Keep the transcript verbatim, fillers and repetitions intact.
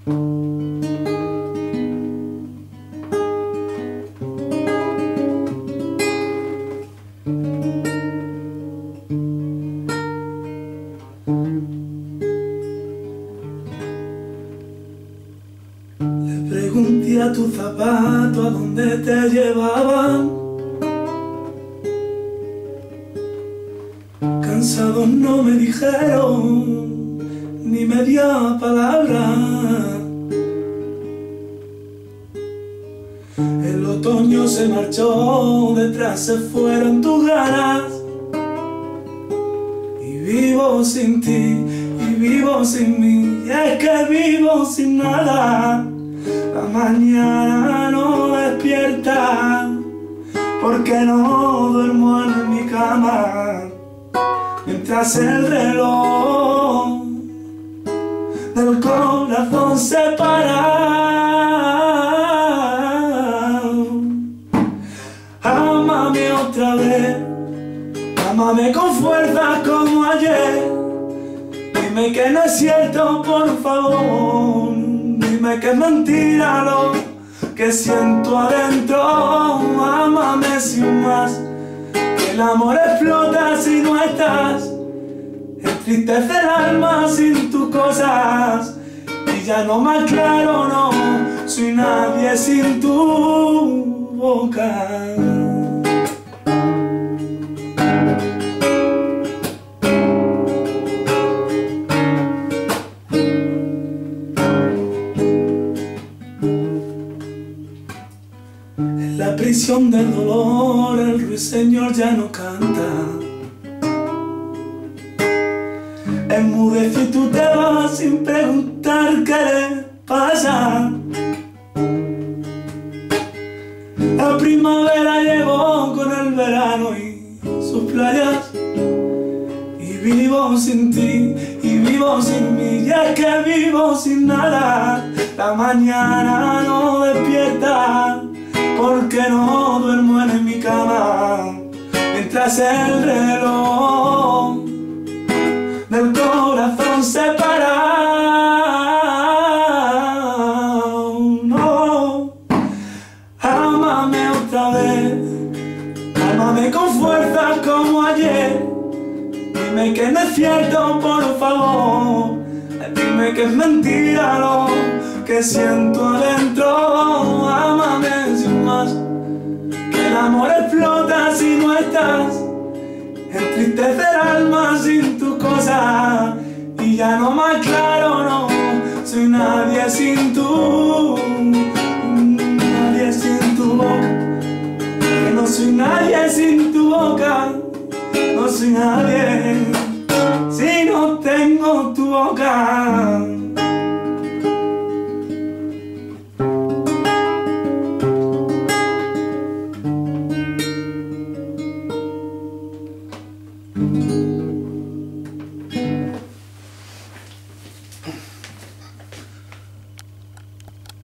Le pregunté a tus zapatos a dónde te llevaban. Cansados no me dijeron ni media palabra. El otoño se marchó, detrás se fueron tus ganas. Y vivo sin ti, y vivo sin mí, y es que vivo sin nada. La mañana no despierta, porque no duermo en mi cama. Mientras el reloj del corazón se para. Ámame otra vez, ámame con fuerza como ayer. Dime que no es cierto, por favor. Dime que es mentira lo que siento adentro. Ámame sin más. El amor explota si no estás. Entristece el alma sin tus cosas. Y ya no me aclaro, no soy nadie sin tu boca. En la prisión del dolor el ruiseñor ya no canta. Enmudece y tú te vas sin preguntar qué le pasa. La primavera llegó con el verano y sus playas. Y vivo sin ti, y vivo sin mí, y es que vivo sin nada. La mañana no despierta, porque no duermo en mi cama. Mientras el reloj del corazón se para. No, ámame otra vez, ámame con fuerza como ayer. Dime que no es cierto, por favor. Dime que es mentira lo que siento adentro. Ámame sin más. Que el amor explota si no estás. Entristece el alma sin tus cosas. Y ya no me aclaro, no soy nadie sin tu, nadie sin tu boca. Que no soy nadie sin tu boca. No soy nadie si no tengo tu boca.